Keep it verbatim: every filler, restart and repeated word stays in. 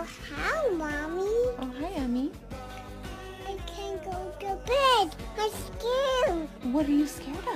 Hi, Mommy. Oh, hi, Emmy. I can't go to bed. I'm scared. What are you scared